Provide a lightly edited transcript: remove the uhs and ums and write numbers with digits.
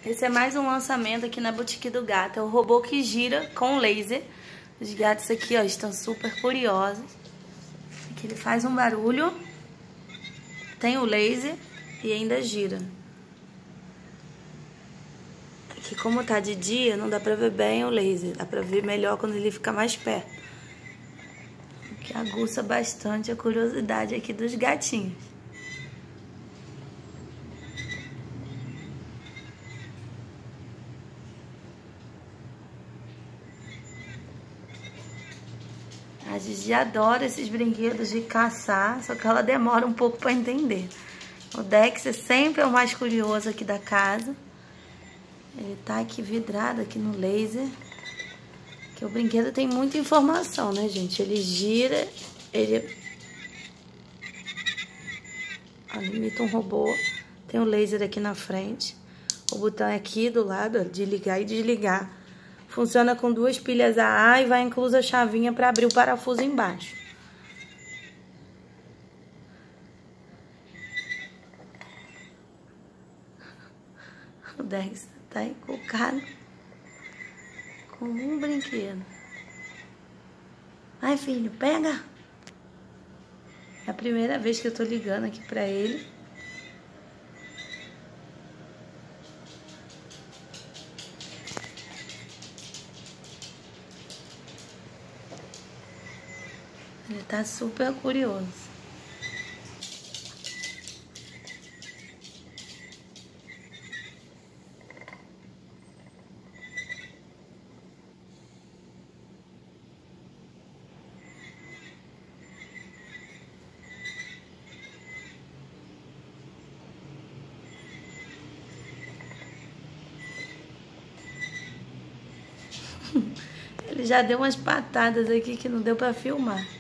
Esse é mais um lançamento aqui na Boutique do Gato. É o robô que gira com laser. Os gatos aqui, ó, estão super curiosos. Aqui ele faz um barulho. Tem o laser e ainda gira. Aqui, como tá de dia, não dá pra ver bem o laser. Dá pra ver melhor quando ele fica mais perto. Que aguça bastante a curiosidade aqui dos gatinhos. A Gigi adora esses brinquedos de caçar, só que ela demora um pouco para entender. O Dex sempre é o mais curioso aqui da casa. Ele tá aqui vidrado aqui no laser. Que o brinquedo tem muita informação, né, gente? Ele gira, ele imita um robô. Tem um laser aqui na frente. O botão é aqui do lado, ó, de ligar e desligar. Funciona com 2 pilhas AA e vai inclusa a chavinha para abrir o parafuso embaixo. O Dex tá encucado com um brinquedo. Vai, filho, pega! É a primeira vez que eu tô ligando aqui pra ele. Ele tá super curioso. Ele já deu umas patadas aqui que não deu pra filmar.